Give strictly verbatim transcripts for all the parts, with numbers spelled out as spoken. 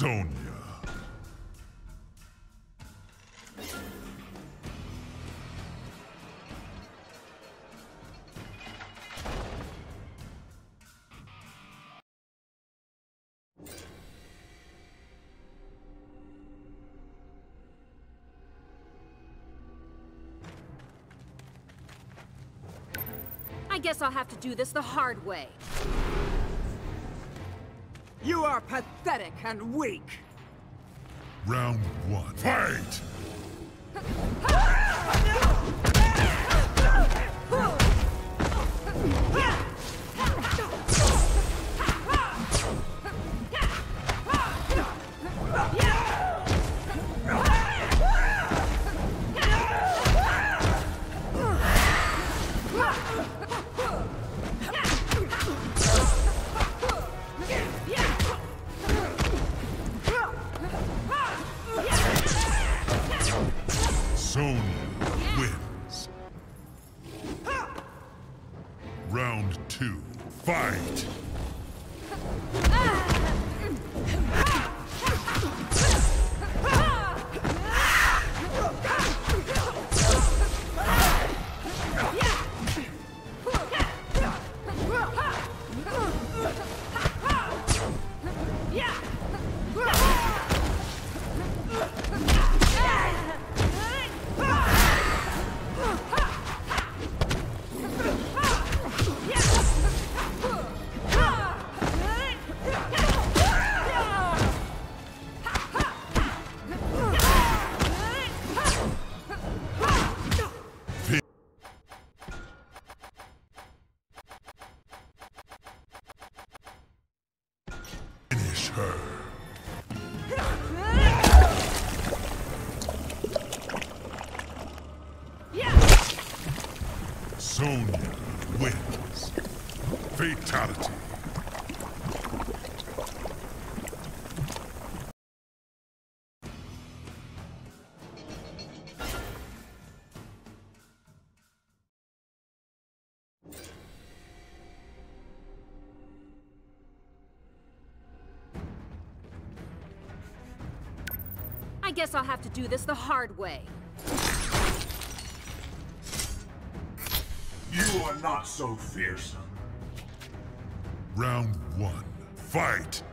Sonya. I guess I'll have to do this the hard way. You are pathetic and weak. Round one. Fight! Sonya wins. Round two. Fight! Finish her. Sonya wins. Fatality. I guess I'll have to do this the hard way. You are not so fearsome. Round one. Fight!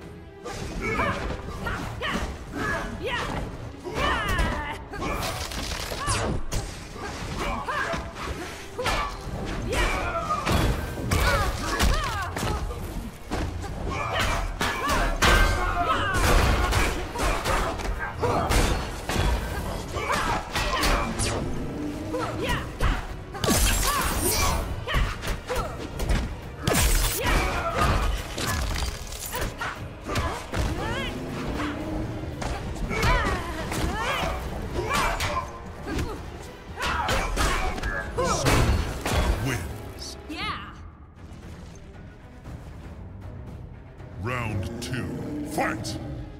Wins. Yeah. Round two. Fight!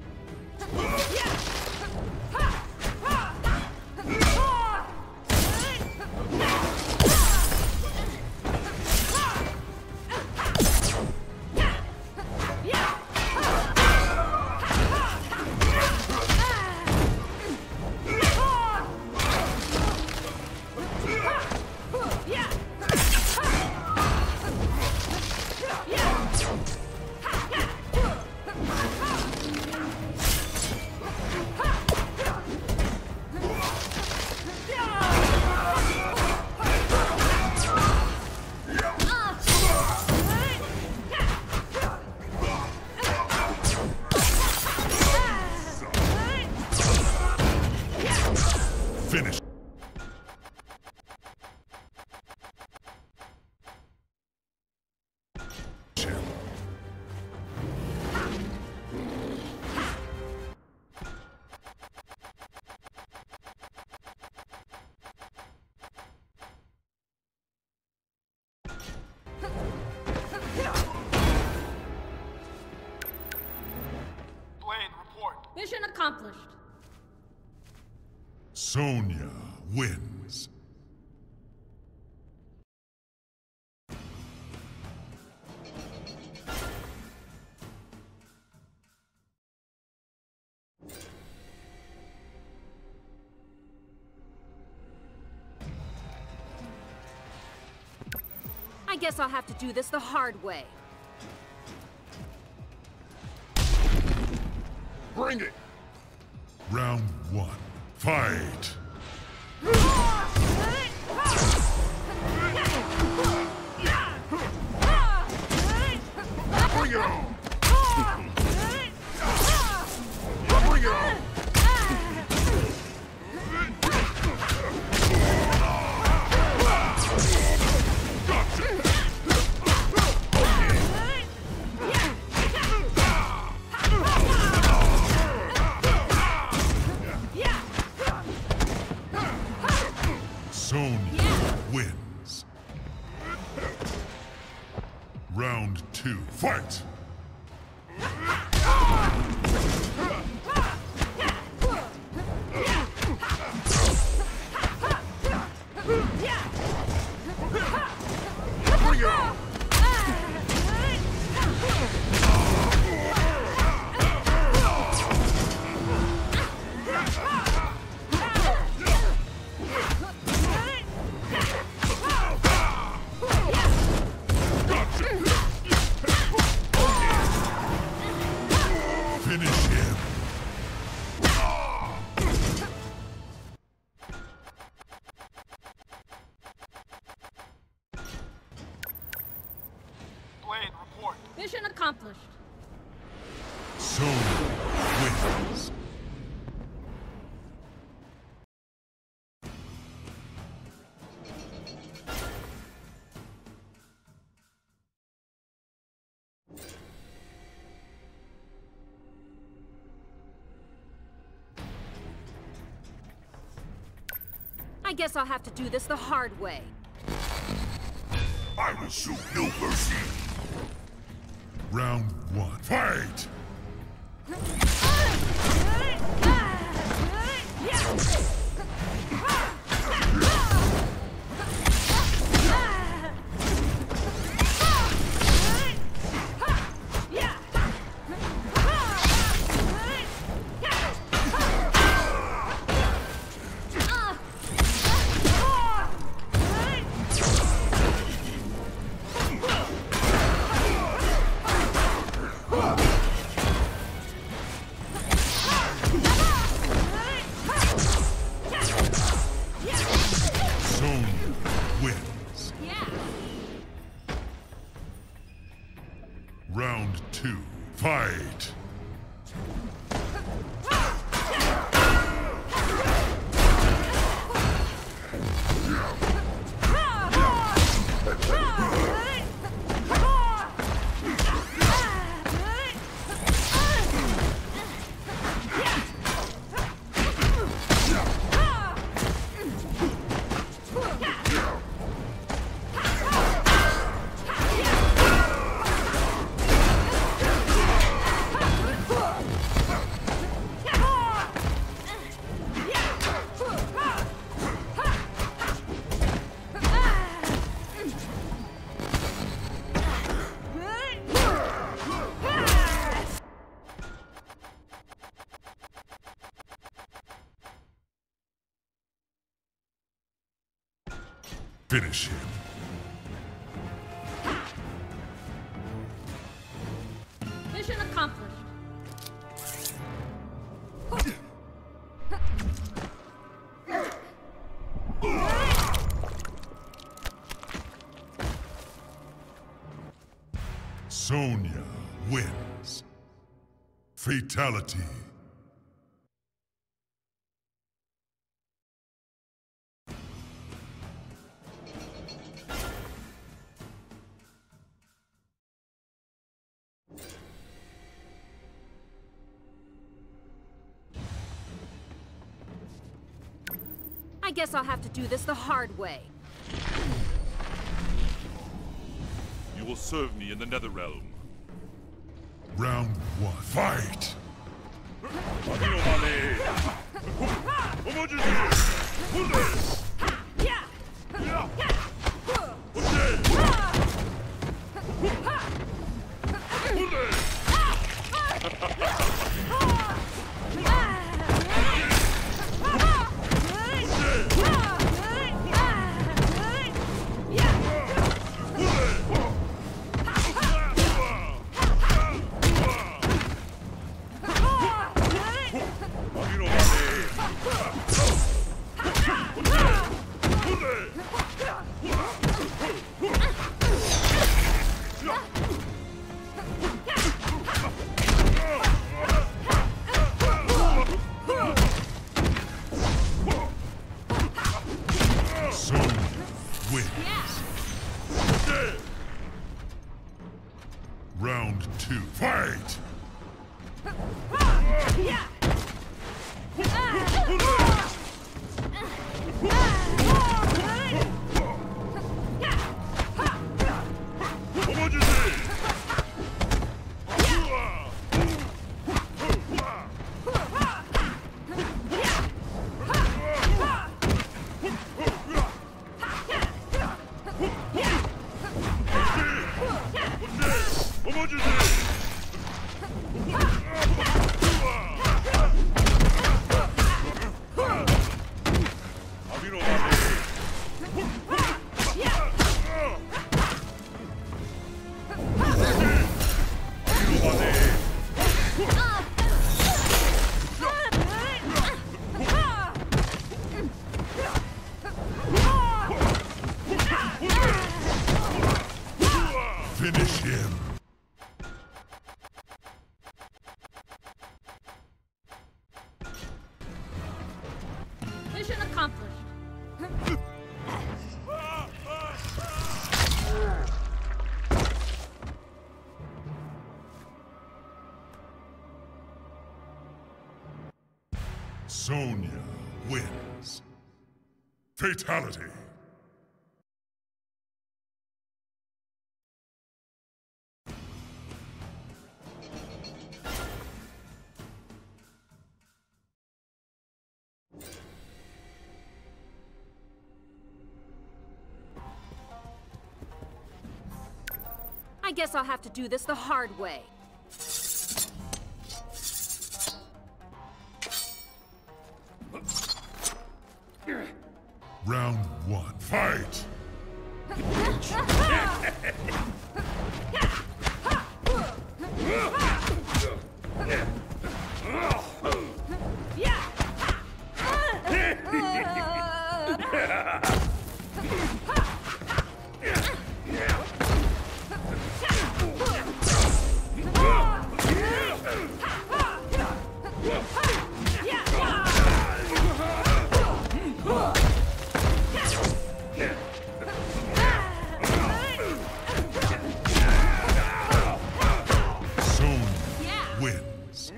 Finish. Mission accomplished. Sonya wins. guess I'll have to do this the hard way. Bring it! Round one. Fight! Bring it on! Bring it on! Sonya wins. Round two. Fight! Bring it on! Finish him. Blade, report. Mission accomplished. Sonya wins. I guess I'll have to do this the hard way. I will show no mercy. Round one. Fight! Sonya wins. Yeah. Round two. Fight! Finish him. Mission accomplished. Sonya wins. Fatality. I guess I'll have to do this the hard way. You will serve me in the Netherrealm. Round one. Fight! Dead. Round two. Fight! Finish him. Mission accomplished. Sonya wins. Fatality. I guess I'll have to do this the hard way. Round one. Fight! Wins.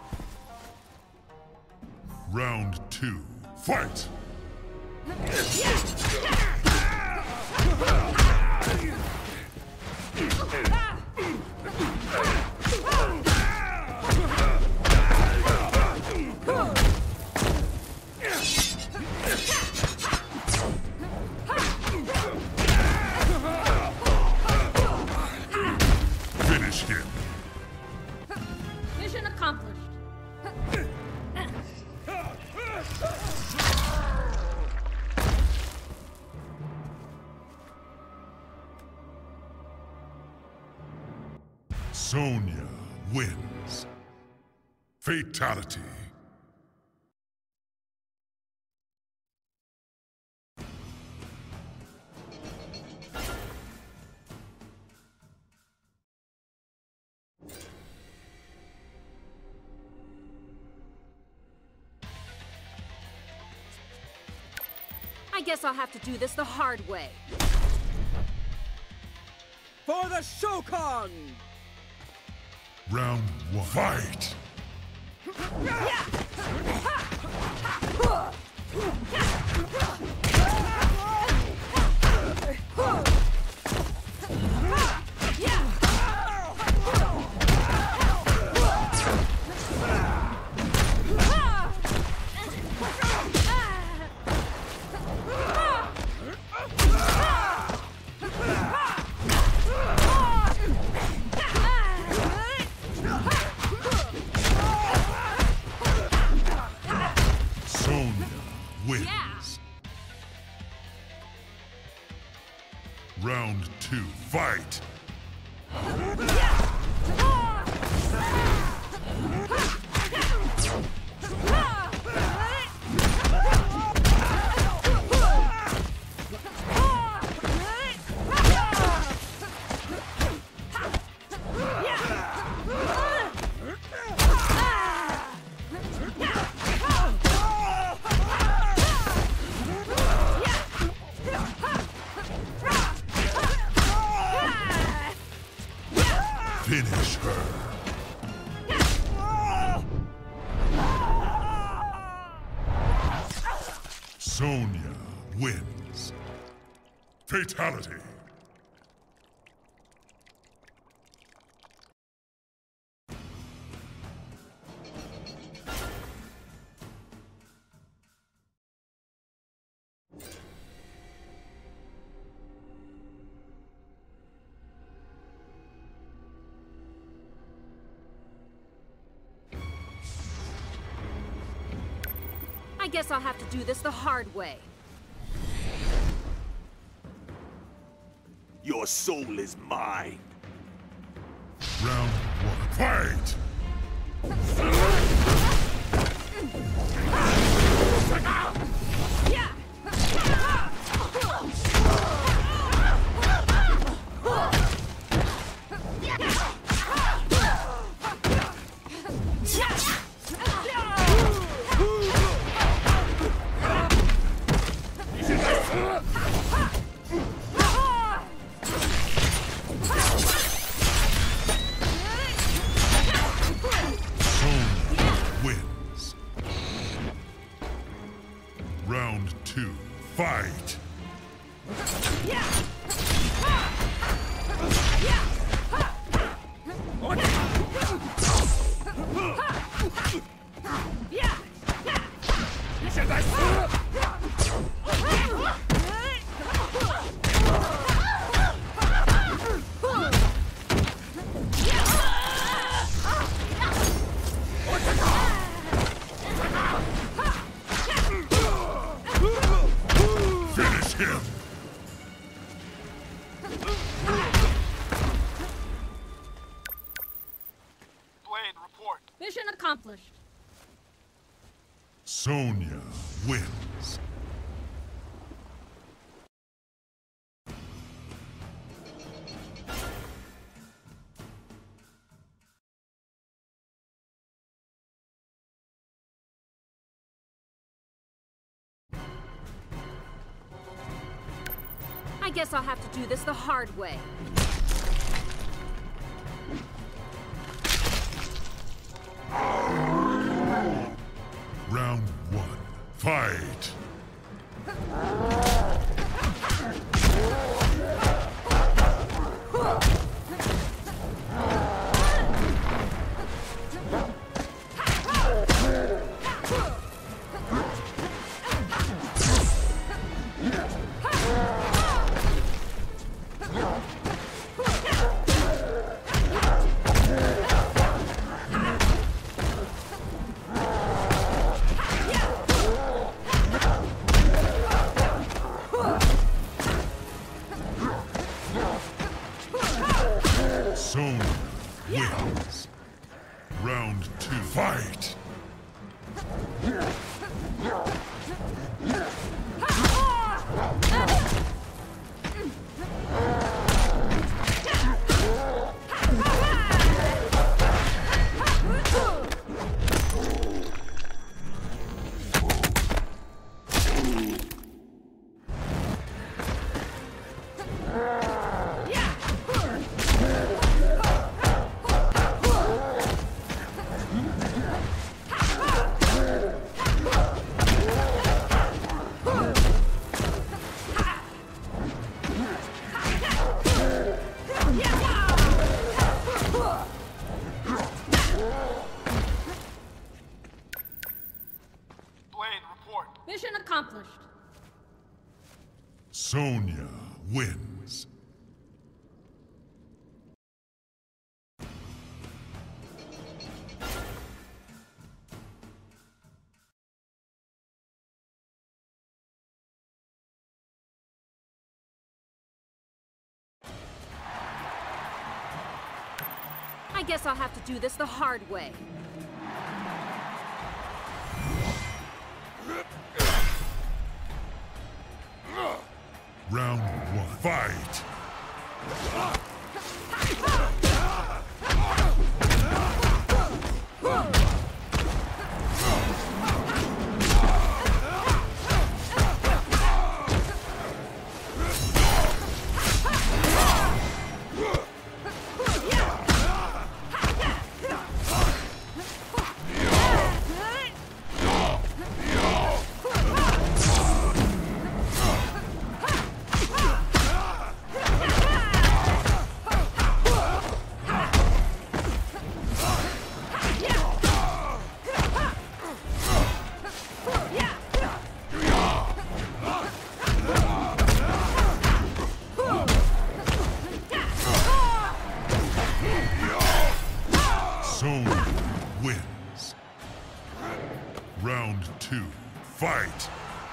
Round two. Fight! Finish him. Mission accomplished. Sonya wins. Fatality. I guess I'll have to do this the hard way. For the Shokan! Round one. Fight! Sonya wins. Yeah. Round two. Fight! Finish her. Sonya wins. Fatality. I guess I'll have to do this the hard way. Your soul is mine. Round one. Fight! Round two, fight! Finish him! Blade, report. Mission accomplished. Sonya wins. I guess I'll have to do this the hard way. Round one, fight! Sonya wins. Round two, fight! Blade, report. Mission accomplished. Sonya wins. I guess I'll have to do this the hard way. Round one, fight! Fight!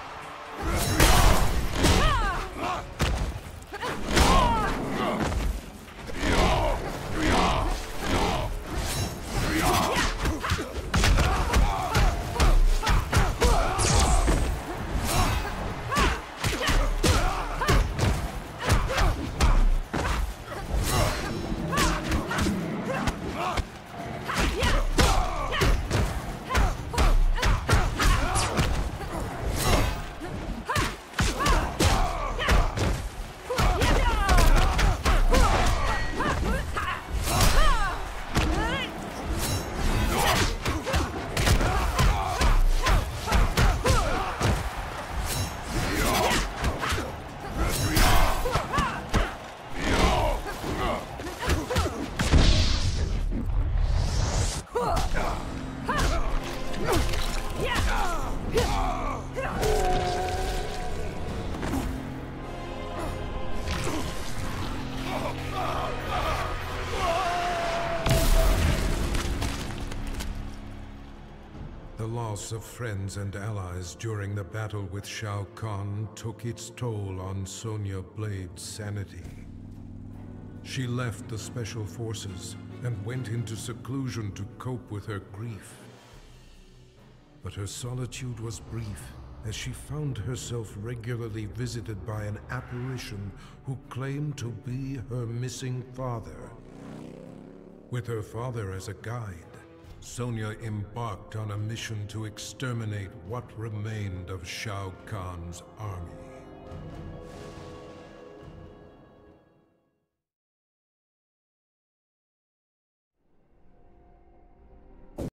The loss of friends and allies during the battle with Shao Kahn took its toll on Sonya Blade's sanity. She left the Special Forces and went into seclusion to cope with her grief. But her solitude was brief, as she found herself regularly visited by an apparition who claimed to be her missing father. With her father as a guide, Sonya embarked on a mission to exterminate what remained of Shao Kahn's army.